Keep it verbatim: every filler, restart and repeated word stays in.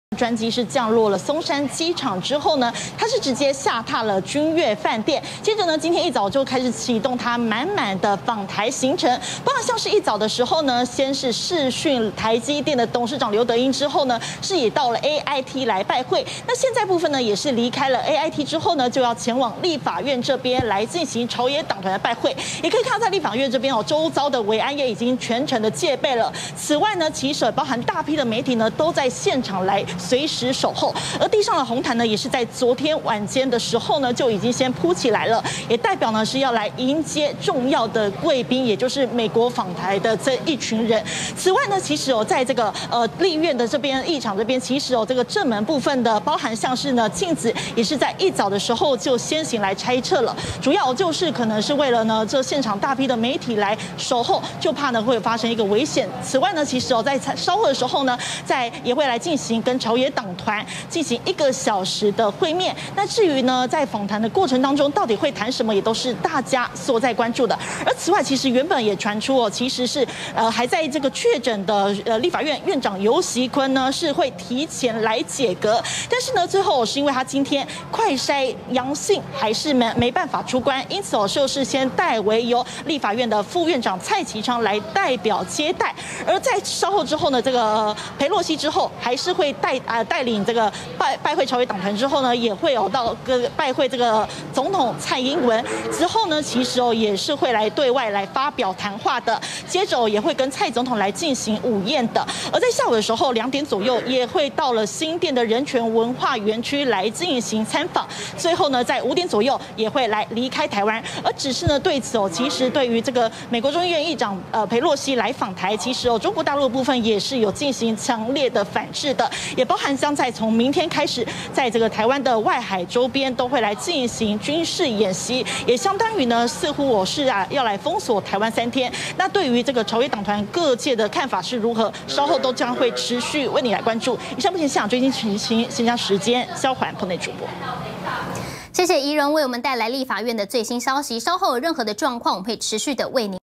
专机是降落了松山机场之后呢，它是直接下榻了君悦饭店。接着呢，今天一早就开始启动它满满的访台行程，包括像是一早的时候呢，先是视讯台积电的董事长刘德英，之后呢是也到了 A I T 来拜会。那现在部分呢，也是离开了 A I T 之后呢，就要前往立法院这边来进行朝野党团的拜会。也可以看到在立法院这边哦，周遭的维安也已经全程的戒备了。此外呢，其实包含大批的媒体呢，都在现场来随时守候，而地上的红毯呢，也是在昨天晚间的时候呢，就已经先铺起来了，也代表呢是要来迎接重要的贵宾，也就是美国访台的这一群人。此外呢，其实哦，在这个呃立院的这边议场这边，其实哦这个正门部分的，包含像是呢镜子，也是在一早的时候就先行来拆撤了，主要就是可能是为了呢这现场大批的媒体来守候，就怕呢会发生一个危险。此外呢，其实哦在稍后的时候呢，在也会来进行跟朝野党团进行一个小时的会面。那至于呢，在访谈的过程当中，到底会谈什么，也都是大家所在关注的。而此外，其实原本也传出哦，其实是呃还在这个确诊的呃立法院院长游锡堃呢，是会提前来解隔。但是呢，最后是因为他今天快筛阳性，还是没没办法出关，因此哦，就是先代为由立法院的副院长蔡其昌来代表接待。而在稍后之后呢，这个裴洛西之后还是会带啊、呃、带领这个拜拜会朝野党团之后呢，也会有到个拜会这个总统蔡英文之后呢，其实哦也是会来对外来发表谈话的。接着、哦、也会跟蔡总统来进行午宴的。而在下午的时候两点左右，也会到了新店的人权文化园区来进行参访。最后呢，在五点左右也会来离开台湾。而只是呢，对此哦，其实对于这个美国众议院议长呃裴洛西来访台，其实哦中国大陆的部分也是有进行强烈的反制的，也包含将在从明天开始，在这个台湾的外海周边都会来进行军事演习，也相当于呢，似乎我是啊要来封锁台湾三天。那对于这个朝野党团各界的看法是如何，稍后都将会持续为你来关注。以上目前现场最新情形，现将时间交还棚内主播。 谢谢宜容为我们带来立法院的最新消息，稍后有任何的状况，我们会持续的为您。